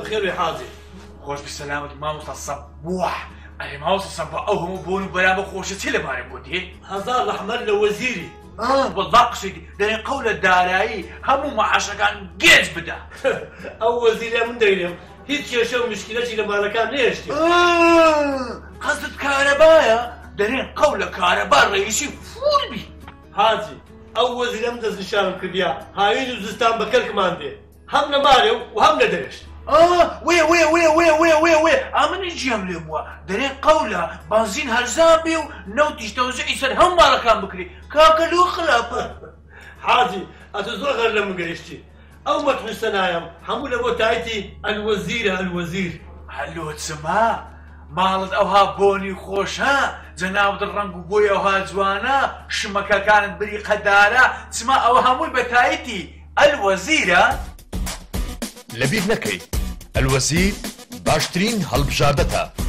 بخير يا حاجي. خوش بسلامة ماموستا صبوح. أي ماموستا صبوح أو هم بوني برامج خوشتي لما يبودي. هزار الأحمر لوزيري. والله قصدي لأن قول الدارائي هم معاشقان جيز بدا. أو وزيري من دينهم. هيك شو مشكلتي لما أنا كان ليش؟ قصد كهرباء لأن قول كهرباء رئيسي فول بي. حاجي أو وزيري من دز نشان كبيا. هاي وزستان بكرك ماندي. هم نماريو وهم ندرش. وي امن الجيم لبوا دري قوله بنزين هرزان بيو نوتيش توزيع سر هم ركان بكري كاكلو خلاف حاجي اتزور غير لما قريشتي او ما تحسنايم حمول ابو تايتي الوزير هلو تسمع مالد اوها بوني خوش ها جناب الرنگ بويا اوها جوانا شمكا كانت بري قدارة تسمع اوها موي بتايتي الوزير لبير نكي الوزير باشترين هەڵبژاردەتە.